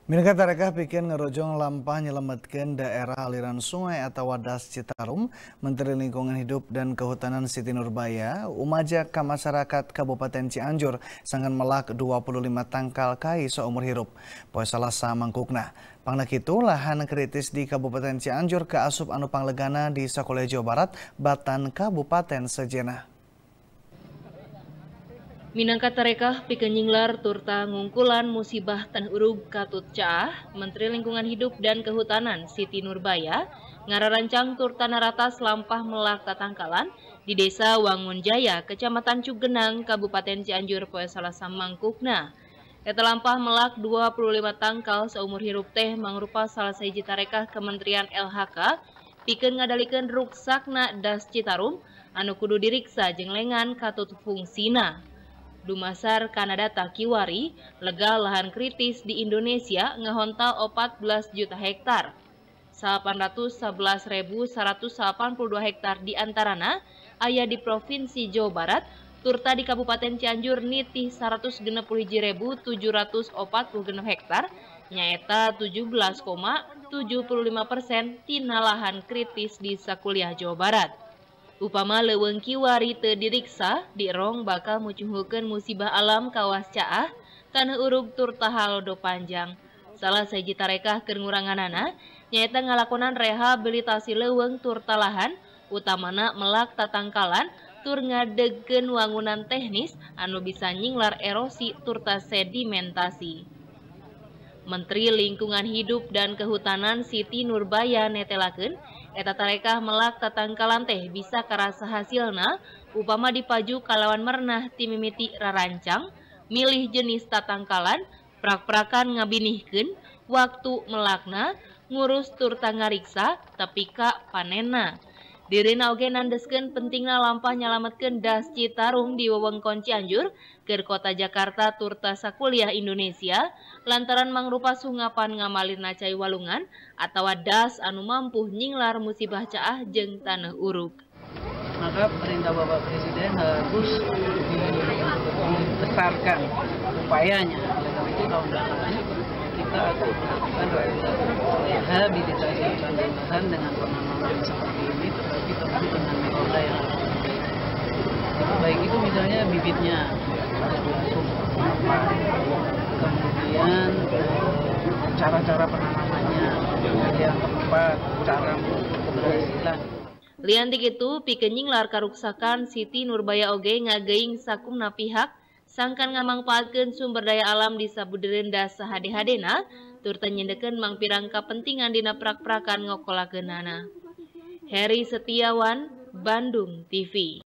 Minangka tarekah bikin ngerojong lampah nyelametkeun daerah aliran sungai atau Wadas Citarum, Menteri Lingkungan Hidup dan Kehutanan Siti Nurbaya umajak ka masyarakat Kabupaten Cianjur sangkan melak 25 tangkal kai seumur hirup. Poe Salasa mangkukna. Pangna kitu lahan kritis di Kabupaten Cianjur kaasup anu panglegana di Sakoleh Jawa Barat, Batan Kabupaten Sejenah. Minangka tarekah pikeun nyinglar turta ngungkulan musibah tan urug Katut Caah, Menteri Lingkungan Hidup dan Kehutanan Siti Nurbaya ngararancang turta naratas lampah melak tatangkalan di Desa Wangun Jaya, Kecamatan Cugenang, Kabupaten Cianjur poe Salasa mangkukna. Eta lampah melak 25 tangkal seumur hirup teh mangrupa salah sahiji tarekah Kementerian LHK pikeun ngadalikeun ruksakna Das Citarum anu kudu diriksa jeung lengan katut fungsina. Dumasar Kanada Takiwari, lega lahan kritis di Indonesia ngehontal 14 juta hektar. 811.182 hektar di antarana aya di Provinsi Jawa Barat, turta di Kabupaten Cianjur nitih 161.746 hektar, nyaeta 17,75% tina lahan kritis di sakuliah Jawa Barat. Upama leuweung kiwari teu diriksa, dirong bakal mucunghulkeun musibah alam kawas Caah kana urug turta halodo panjang. Salah sahiji tarekah keur nguranganana nyaeta ngalakonan rehabilitasi leuweung turta lahan, utamana melak tatangkalan tur ngadegkeun wangunan teknis anu bisa nyinglar erosi turta sedimentasi. Menteri Lingkungan Hidup dan Kehutanan Siti Nurbaya netelakeun eta tarekah melak tatangkalan teh bisa karasa hasilna upama dipaju kalawan merenah ti mimiti rarancang, milih jenis tatangkalan, prak-prakan ngabinihkeun waktu melakna, ngurus turta ngariksa tepi ka panenna. Dirina oge nandeskeun pentingna lampah nyalametkeun Das Citarum di wewengkon Cianjur keur kota Jakarta turta sakuliah Indonesia lantaran mangrupa sungapan ngamalirna cai walungan atawa das anu mampu nyinglar musibah Caah jeung taneuh urug. Maka perintah Bapak Presiden harus dibesarkan upayanya. Oleh itu tahun depan kita akan melakukan rehabilitasi lahan dengan penanaman seperti ini, tetapi tentu dengan metode yang berbeda. Baik itu misalnya bibitnya harus langsung kemudian cara-cara penanamannya yang tepat, cara keberhasilan. Lian ti kitu pikeun nyinglar karuksakan Siti Nurbaya oge ngageing sakumna pihak sangkan ngamangpaatkeun sumber daya alam di sabudeureun das sahade-hadena turta nyendekeun mangpirang kapentingan dina prak-prakan ngokolakeunana. Heri Setiawan, Bandung TV.